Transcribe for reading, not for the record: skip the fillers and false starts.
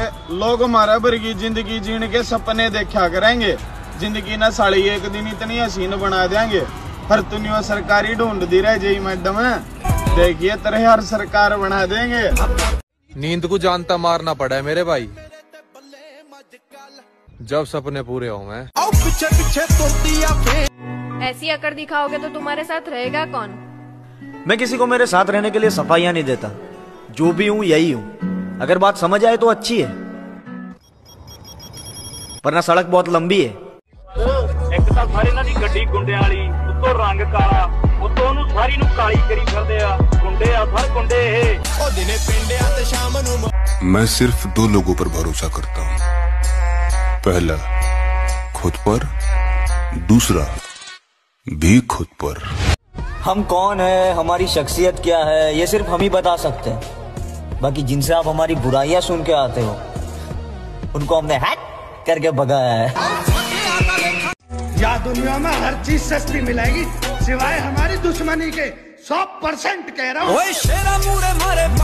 लोग हमारा भर की जिंदगी जीने के सपने देखा करेंगे। जिंदगी ना साली एक दिन इतनी हसीन बना देंगे। हर दुनिया सरकारी ढूंढ दी रह जाई मैडम, देखिए तरह हर सरकार बना देंगे। नींद को जानता मारना पड़ा है मेरे भाई, जब सपने पूरे होंगे। ऐसी अकड़ दिखाओगे तो तुम्हारे साथ रहेगा कौन? मैं किसी को मेरे साथ रहने के लिए सफाइयां नहीं देता। जो भी हूं यही हूं। अगर बात समझ आए तो अच्छी है, वरना सड़क बहुत लंबी है। एक ਤਾਂ ਸਾਰੇ ਇਹਨਾਂ ਦੀ ਗੱਡੀ ਗੁੰਡਿਆਂ ਵਾਲੀ, ਉੱਤੋਂ ਰੰਗ ਕਾਲਾ, ਉੱਤੋਂ ਉਹਨੂੰ ਸਾਰੀ ਨੂੰ ਕਾਲੀ ਕਰੀ ਫਿਰਦੇ ਆ। ਗੁੰਡੇ ਆ ਸਰ ਗੁੰਡੇ ਇਹ। ਉਹ ਦਿਨੇ ਪਿੰਡਿਆਂ ਤੇ ਸ਼ਾਮ ਨੂੰ। मैं सिर्फ 2 लोगों पर भरोसा करता हूँ, पहला खुद पर, दूसरा भी खुद पर। हम कौन है, हमारी शख्सियत क्या है, ये सिर्फ हम ही बता सकते हैं। बाकी जिनसे आप हमारी बुराइयां सुन के आते हो, उनको हमने हैक करके भगाया है। या दुनिया में हर चीज सस्ती मिलेगी सिवाय हमारी दुश्मनी के। 100% कह रहा हूँ।